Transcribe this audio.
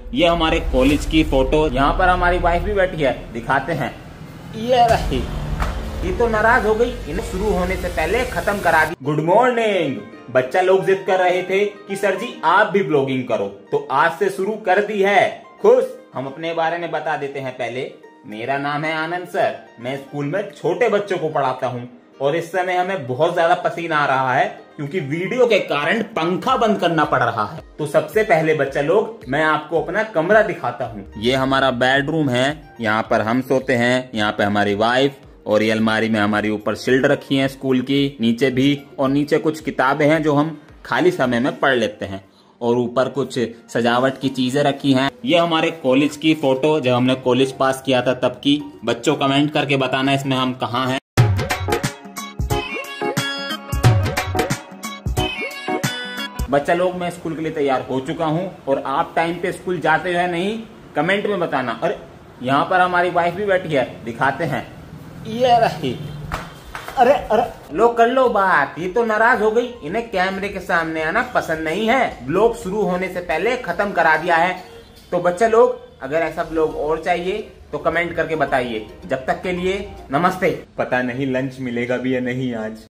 ये हमारे कॉलेज की फोटो, यहाँ पर हमारी वाइफ भी बैठी है, दिखाते हैं। ये रही, ये तो नाराज हो गई, इन्हें शुरू होने से पहले खत्म करा दी। Good morning. बच्चा लोग जिद कर रहे थे कि सर जी आप भी ब्लॉगिंग करो, तो आज से शुरू कर दी है। खुश। हम अपने बारे में बता देते हैं पहले। मेरा नाम है आनंद सर, मैं स्कूल में छोटे बच्चों को पढ़ाता हूँ और इस समय हमें बहुत ज्यादा पसीना आ रहा है क्योंकि वीडियो के कारण पंखा बंद करना पड़ रहा है। तो सबसे पहले बच्चा लोग मैं आपको अपना कमरा दिखाता हूँ। ये हमारा बेडरूम है, यहाँ पर हम सोते हैं, यहाँ पे हमारी वाइफ, और ये अलमारी में हमारी ऊपर शील्ड रखी है स्कूल की, नीचे भी, और नीचे कुछ किताबें हैं जो हम खाली समय में पढ़ लेते हैं, और ऊपर कुछ सजावट की चीजें रखी हैं। ये हमारे कॉलेज की फोटो, जब हमने कॉलेज पास किया था तब की। बच्चों कमेंट करके बताना इसमें हम कहाँ हैं। बच्चा लोग मैं स्कूल के लिए तैयार हो चुका हूँ और आप टाइम पे स्कूल जाते हो या नहीं कमेंट में बताना। और यहाँ पर हमारी वाइफ भी बैठी है, दिखाते हैं। ये रही। अरे अरे लो कर लो बात, ये तो नाराज हो गई, इन्हें कैमरे के सामने आना पसंद नहीं है। ब्लॉग शुरू होने से पहले खत्म करा दिया है। तो बच्चा लोग अगर ऐसा ब्लॉग और चाहिए तो कमेंट करके बताइए। जब तक के लिए नमस्ते। पता नहीं लंच मिलेगा भी या नहीं आज।